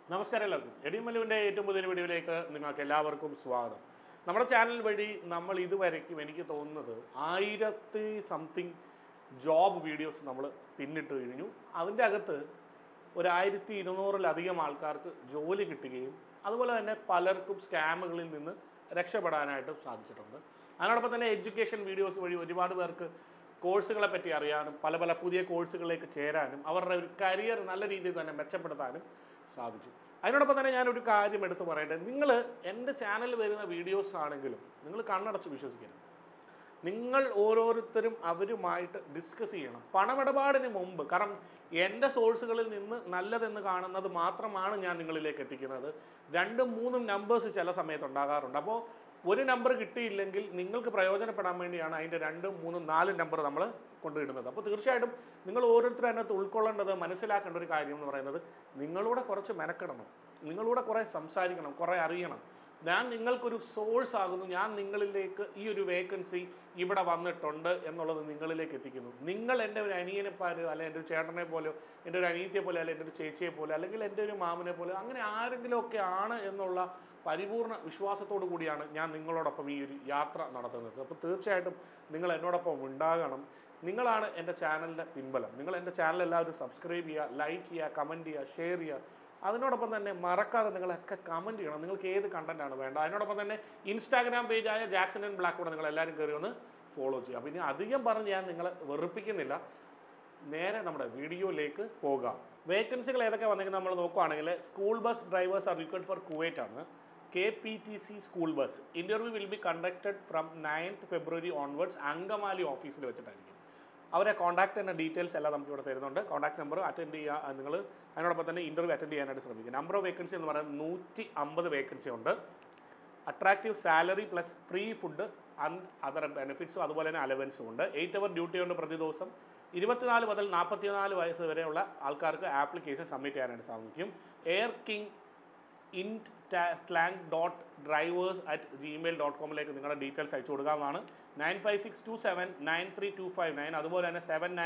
നമസ്കാരം എല്ലാവർക്കും. എഡിമലുവിൻ്റെ ഏറ്റവും പുതിയ വീഡിയോയിലേക്ക് നിങ്ങൾക്ക് എല്ലാവർക്കും സ്വാഗതം. നമ്മുടെ ചാനൽ വഴി നമ്മൾ ഇതുവരയ്ക്കും എനിക്ക് തോന്നുന്നത് 1000 സംതിങ് ജോബ് വീഡിയോസ് നമ്മൾ പിന്നിട്ട് കഴിഞ്ഞു. അതിൻ്റെ അകത്ത് ഒരു 1200-ലധികം ആൾക്കാർക്ക് ജോലി കിട്ടുകയും അതുപോലെ തന്നെ പലർക്കും സ്കാമുകളിൽ നിന്ന് രക്ഷപ്പെടാനായിട്ട് സാധിച്ചിട്ടുണ്ട്. അതിനോടൊപ്പം തന്നെ എഡ്യൂക്കേഷൻ വീഡിയോസ് വഴി ഒരുപാട് പേർക്ക് കോഴ്സുകളെ പറ്റി അറിയാനും പല പുതിയ കോഴ്സുകളിലേക്ക് ചേരാനും അവരുടെ ഒരു കരിയർ നല്ല രീതിയിൽ തന്നെ മെച്ചപ്പെടുത്താനും സാധിച്ചു. അതിനോടൊപ്പം തന്നെ ഞാനൊരു കാര്യം എടുത്തു പറയട്ടെ. നിങ്ങൾ എൻ്റെ ചാനലിൽ വരുന്ന വീഡിയോസ് ആണെങ്കിലും നിങ്ങൾ കണ്ണടച്ച് വിശ്വസിക്കരുത്. നിങ്ങൾ ഓരോരുത്തരും അവരുമായിട്ട് ഡിസ്കസ് ചെയ്യണം പണമിടപാടിന് മുമ്പ്. കാരണം എൻ്റെ സോഴ്സുകളിൽ നിന്ന് നല്ലതെന്ന് കാണുന്നത് മാത്രമാണ് ഞാൻ നിങ്ങളിലേക്ക് എത്തിക്കുന്നത്. 2-3 നമ്പേഴ്സ് ചില സമയത്ത് ഉണ്ടാകാറുണ്ട്. അപ്പോൾ ഒരു നമ്പർ കിട്ടിയില്ലെങ്കിൽ നിങ്ങൾക്ക് പ്രയോജനപ്പെടാൻ വേണ്ടിയാണ് അതിൻ്റെ 2, 3, 4 നമ്പർ നമ്മൾ കൊണ്ടുവിടുന്നത്. അപ്പോൾ തീർച്ചയായിട്ടും നിങ്ങൾ ഓരോരുത്തരും അതിനകത്ത് ഉൾക്കൊള്ളേണ്ടത് മനസ്സിലാക്കേണ്ട ഒരു കാര്യം എന്ന് പറയുന്നത് നിങ്ങളൂടെ കുറച്ച് മെനക്കെടണം, നിങ്ങളൂടെ കുറേ സംസാരിക്കണം, കുറേ അറിയണം. ഞാൻ നിങ്ങൾക്കൊരു സോഴ്സ് ആകുന്നു, ഞാൻ നിങ്ങളിലേക്ക് ഈ ഒരു വേക്കൻസി ഇവിടെ വന്നിട്ടുണ്ട് എന്നുള്ളത് നിങ്ങളിലേക്ക് എത്തിക്കുന്നു. നിങ്ങൾ എൻ്റെ ഒരു അനിയനെ പോലെ അല്ലെങ്കിൽ എൻ്റെ ഒരു ചേട്ടനെ പോലെയോ എൻ്റെ ഒരു അനിയത്തിയെ പോലെ അല്ലെങ്കിൽ എൻ്റെ ഒരു ചേച്ചിയെ പോലെ അല്ലെങ്കിൽ എൻ്റെ ഒരു മാമനെ പോലെ അങ്ങനെ ആരെങ്കിലുമൊക്കെ ആണ് എന്നുള്ള പരിപൂർണ്ണ വിശ്വാസത്തോടു കൂടിയാണ് ഞാൻ നിങ്ങളോടൊപ്പം ഈ ഒരു യാത്ര നടത്തുന്നത്. അപ്പോൾ തീർച്ചയായിട്ടും നിങ്ങൾ എന്നോടൊപ്പം ഉണ്ടാകണം. നിങ്ങളാണ് എൻ്റെ ചാനലിൻ്റെ പിൻബലം. നിങ്ങൾ എൻ്റെ ചാനൽ എല്ലാവരും സബ്സ്ക്രൈബ് ചെയ്യുക, ലൈക്ക് ചെയ്യുക, കമൻറ്റ് ചെയ്യുക, ഷെയർ ചെയ്യുക. അതിനോടൊപ്പം തന്നെ മറക്കാതെ നിങ്ങളൊക്കെ കമൻറ്റ് ചെയ്യണം നിങ്ങൾക്ക് ഏത് കണ്ടൻറ്റാണ് വേണ്ടത്. അതിനോടൊപ്പം തന്നെ ഇൻസ്റ്റാഗ്രാം പേജായ ജാക്സൺ ആൻഡ് ബ്ലാക്ക് കൂടെ നിങ്ങൾ എല്ലാവരും കയറി ഒന്ന് ഫോളോ ചെയ്യുക. അപ്പോൾ ഇനി അധികം പറഞ്ഞ് ഞാൻ നിങ്ങളെ വെറുപ്പിക്കുന്നില്ല, നേരെ നമ്മുടെ വീഡിയോയിലേക്ക് പോകാം. വേക്കൻസികൾ ഏതൊക്കെ വന്നിരിക്കുന്നത് നമ്മൾ നോക്കുകയാണെങ്കിൽ school bus drivers are required for Kuwait ആണ്. KPTC school bus interview will be conducted from 9th February onwards Angamaly ഓഫീസിൽ വെച്ചിട്ടായിരിക്കും. അവരെ കോൺടാക്ട് ചെയ്യുന്ന ഡീറ്റെയിൽസ് എല്ലാം നമുക്ക് ഇവിടെ തരുന്നുണ്ട്. കോൺടാക്ട് നമ്പർ അറ്റൻഡ് ചെയ്യുക നിങ്ങൾ. അതിനോടൊപ്പം തന്നെ ഇൻ്റർവ്യൂ അറ്റൻഡ് ചെയ്യാനായിട്ട് ശ്രമിക്കുക. നമ്പർ ഓഫ് വേക്കൻസി എന്ന് പറയുന്നത് 150 വേക്കൻസി ഉണ്ട്. Attractive salary plus free food and other ബെനിഫിറ്റ്സും അതുപോലെ തന്നെ അലവൻസും ഉണ്ട്. 8 hour ഡ്യൂട്ടി ഉണ്ട് പ്രതി ദിവസം. 24 മുതൽ 44 വയസ്സ് വരെയുള്ള ആൾക്കാർക്ക് ആപ്ലിക്കേഷൻ സബ്മിറ്റ് ചെയ്യാനായിട്ട് സാധിക്കും. എയർ കിങ് intclang.drivers@gmail.com നിങ്ങളുടെ ഡീറ്റെയിൽസ് അയച്ചു കൊടുക്കാവുന്നതാണ്. 9562793259 അതുപോലെ തന്നെ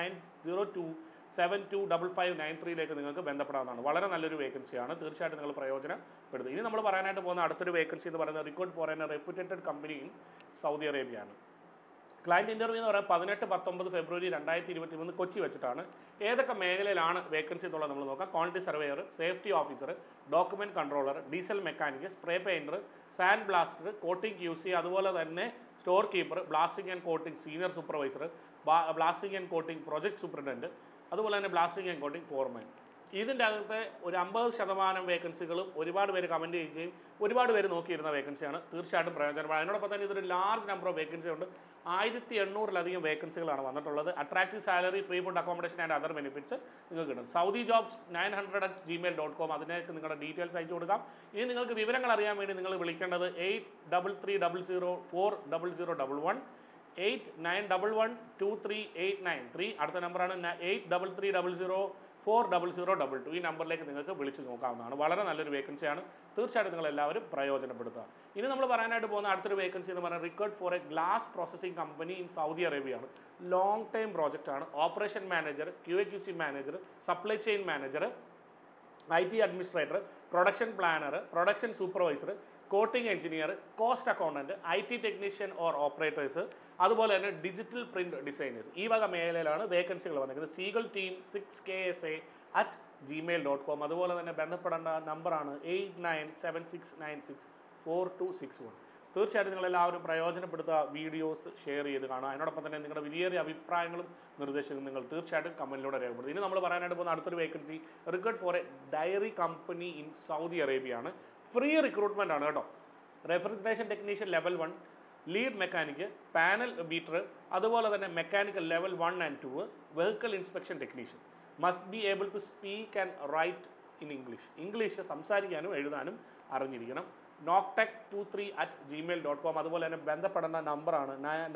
7902725593 നിങ്ങൾക്ക് ബന്ധപ്പെടാവുന്നതാണ്. വളരെ നല്ലൊരു വേക്കൻസിയാണ്, തീർച്ചയായിട്ടും നിങ്ങൾ പ്രയോജനപ്പെടുത്തുക. ഇനി നമ്മൾ പറയാനായിട്ട് പോകുന്ന അടുത്തൊരു വേക്കൻസി എന്ന് പറയുന്നത് recruit for a reputed company in Saudi Arabia ആണ്. ക്ലയൻറ്റ് ഇൻ്റർവ്യൂ എന്ന് പറയുന്നത് 18-19 February 2023 കൊച്ചി വെച്ചിട്ടാണ്. ഏതൊക്കെ മേഖലയിലാണ് വേക്കൻസി എന്നുള്ളത് നമ്മൾ നോക്കാം. Quantity surveyor, safety officer, document controller, diesel mechanic, spray painter, sand blaster, coating QC, അതുപോലെ തന്നെ store keeper, blasting and coating senior supervisor, blasting and coating project superintendent, അതുപോലെ തന്നെ ബ്ലാസ്റ്റിംഗ് ആൻഡ് കോട്ടിംഗ് ഫോർമാൻ. ഇതിൻ്റെ അകത്തെ ഒരു 50% വേക്കൻസികളും ഒരുപാട് പേര് കമൻറ്റ് ചെയ്യുകയും ഒരുപാട് പേര് നോക്കിയിരുന്ന വേക്കൻസിയാണ്. തീർച്ചയായിട്ടും പ്രയോജനപ്പെടും. അതിനോടൊപ്പം തന്നെ ഇതൊരു ലാർജ് നമ്പർ ഓഫ് വേക്കൻസി ഉണ്ട്. 1800-ലധികം വേക്കൻസികളാണ് വന്നിട്ടുള്ളത്. Attractive salary, free food, accommodation and other benefits നിങ്ങൾക്ക് കിട്ടും. സൗദി ജോബ്സ് 900@gmail.com അതിനേക്ക് നിങ്ങളുടെ ഡീറ്റെയിൽസ് അയച്ചു കൊടുക്കാം. ഇനി നിങ്ങൾക്ക് വിവരങ്ങൾ അറിയാൻ വേണ്ടി നിങ്ങൾ വിളിക്കേണ്ടത് 8330040011 89112389 അടുത്ത നമ്പറാണ് 8330040022. ഈ നമ്പറിലേക്ക് നിങ്ങൾക്ക് വിളിച്ച് നോക്കാവുന്നതാണ്. വളരെ നല്ലൊരു വേക്കൻസിയാണ്, തീർച്ചയായിട്ടും നിങ്ങൾ എല്ലാവരും പ്രയോജനപ്പെടുത്തുക. ഇനി നമ്മൾ പറയാനായിട്ട് പോകുന്ന അടുത്തൊരു വേക്കൻസി എന്ന് പറയുന്നത് required for a glass processing company in Saudi Arabia ആണ്. ലോങ് ടൈം പ്രോജക്റ്റാണ്. Operation manager, QA/QC manager, supply chain manager, IT administrator, production planner, production supervisor, coating engineer, cost accountant, IT technician or operators, അതുപോലെ തന്നെ digital print designers. ഈ വക മേഖലയിലാണ് വേക്കൻസികൾ വന്നിരിക്കുന്നത്. Seagull team 6KSA@gmail.com. അതുപോലെ തന്നെ ബന്ധപ്പെടേണ്ട നമ്പറാണ് 8976964261. തീർച്ചയായിട്ടും നിങ്ങളെല്ലാവരും പ്രയോജനപ്പെടുത്തുക, വീഡിയോസ് ഷെയർ ചെയ്ത് കാണുക. അതിനോടൊപ്പം തന്നെ നിങ്ങളുടെ വലിയേറിയ അഭിപ്രായങ്ങളും നിർദ്ദേശങ്ങളും നിങ്ങൾ തീർച്ചയായിട്ടും കമൻറ്റിലൂടെ രേഖപ്പെടുത്തും. ഇനി നമ്മൾ പറയാനായിട്ട് പോകുന്ന അടുത്തൊരു vacancy recruit for a dairy company in Saudi Arabia ആണ്. ഫ്രീ റിക്രൂട്ട്മെൻ്റ് ആണ് കേട്ടോ. Refrigeration technician level 1, lead mechanic, panel beater, അതുപോലെ തന്നെ mechanical level 1 and 2, vehicle inspection technician. Must be able to speak and write in English സംസാരിക്കാനും എഴുതാനും അറിഞ്ഞിരിക്കണം. noctech23@gmail.com അതുപോലെ തന്നെ ബന്ധപ്പെടുന്ന നമ്പറാണ്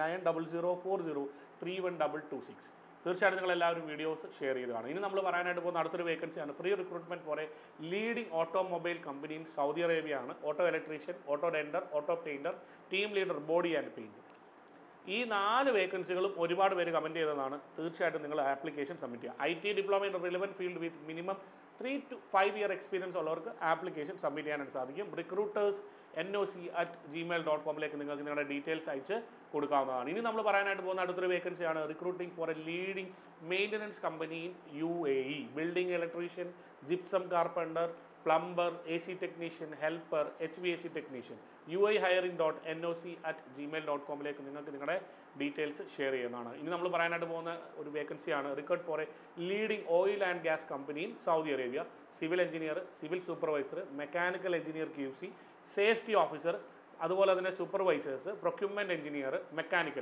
9004031226. തീർച്ചയായിട്ടും നിങ്ങളെല്ലാവരും വീഡിയോസ് ഷെയർ ചെയ്ത് കാണും. ഇനി നമ്മൾ പറയാനായിട്ട് പോകുന്ന അടുത്തൊരു വേക്കൻസിയാണ് free recruitment for a leading automobile company in Saudi Arabia ആണ്. Auto electrician, auto denter, auto painter, team leader, body and paint. ഈ 4 വേക്കൻസികളും ഒരുപാട് പേര് കമൻറ്റ് ചെയ്തതാണ്. തീർച്ചയായിട്ടും നിങ്ങൾ ആപ്ലിക്കേഷൻ സബ്മിറ്റ് ചെയ്യുക. IT diploma in relevant field with minimum 3 to 5 year experience ഉള്ളവർക്ക് ആപ്ലിക്കേഷൻ സബ്മിറ്റ് ചെയ്യാനായിട്ട് സാധിക്കും. recruitersnoc@gmail.com നിങ്ങൾക്ക് നിങ്ങളുടെ ഡീറ്റെയിൽസ് അയച്ച് കൊടുക്കാവുന്നതാണ്. ഇനി നമ്മൾ പറയാനായിട്ട് പോകുന്ന അടുത്തൊരു വേക്കൻസിയാണ് recruiting for a leading maintenance company in UAE. Building electrician, gypsum carpenter, plumber, AC technician, helper, HVAC technician. uahiring.noc@gmail.com നിങ്ങൾക്ക് നിങ്ങളുടെ ഡീറ്റെയിൽസ് ഷെയർ ചെയ്യുന്നതാണ്. ഇനി നമ്മൾ പറയാനായിട്ട് പോകുന്ന ഒരു വേക്കൻസിയാണ് recruit for a leading oil and gas company in Saudi Arabia. Civil engineer, civil supervisor, mechanical engineer QC, safety officer, അതുപോലെ തന്നെ supervisors, procurement engineer, mechanical.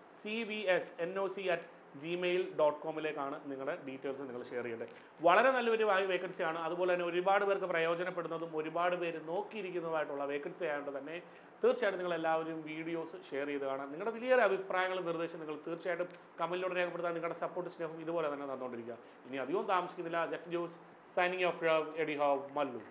cvsnoc@gmail.com നിങ്ങളുടെ ഡീറ്റെയിൽസ് നിങ്ങൾ ഷെയർ ചെയ്യേണ്ടത്. വളരെ നല്ലൊരു വേക്കൻസിയാണ്. അതുപോലെ തന്നെ ഒരുപാട് പേർക്ക് പ്രയോജനപ്പെടുന്നതും ഒരുപാട് പേര് നോക്കിയിരിക്കുന്നതുമായിട്ടുള്ള വേക്കൻസി ആയതുകൊണ്ട് തന്നെ തീർച്ചയായിട്ടും നിങ്ങൾ എല്ലാവരും വീഡിയോസ് ഷെയർ ചെയ്ത് കാണാം. നിങ്ങളുടെ വലിയൊരു അഭിപ്രായങ്ങളും നിർദ്ദേശം നിങ്ങൾ തീർച്ചയായിട്ടും കമൻറ്റിലൂടെ രേഖപ്പെടുത്താൻ നിങ്ങളുടെ സപ്പോർട്ട് സ്നേഹം ഇതുപോലെ തന്നെ തന്നുകൊണ്ടിരിക്കുക. ഇനി അധികം താമസിക്കുന്നില്ല. Jax Jose signing off from Edu how Mallu.